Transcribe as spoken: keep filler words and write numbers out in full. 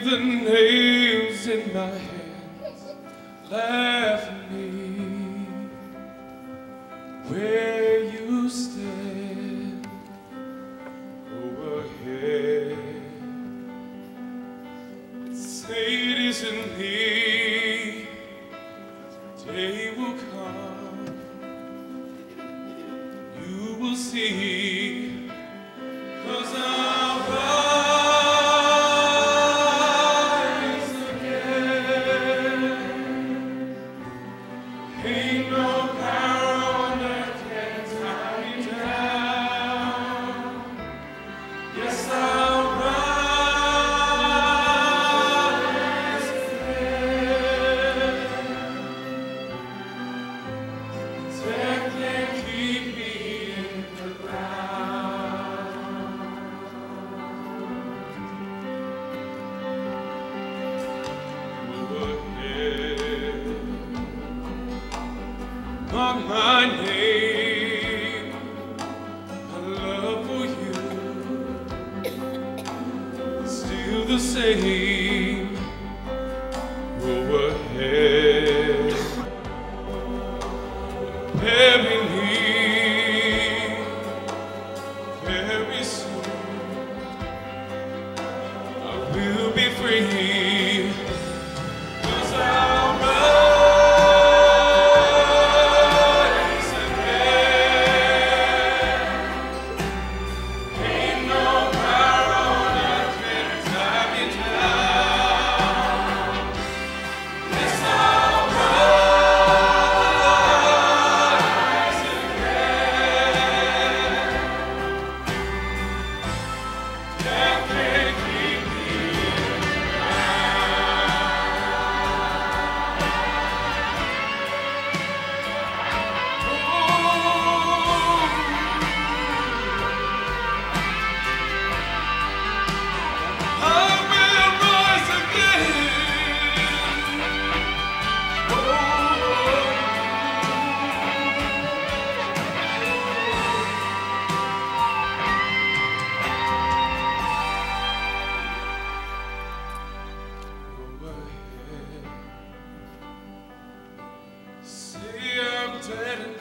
the nails in my hands, laugh at me where you stand. Go ahead, say it isn't me. Day will come, you will see, 'cause I'll rise again. Ain't no power on earth can tie me down. Yes, I'll rise again. Death can't keep me in the ground. Go ahead, mark my name. My love for you is still the same. Go ahead, bury me very soon. I will be free, 'cause I'll rise again. Ain't no power on earth can tie me down. Yes, I'll rise again. Death can't keep me say I'm dead.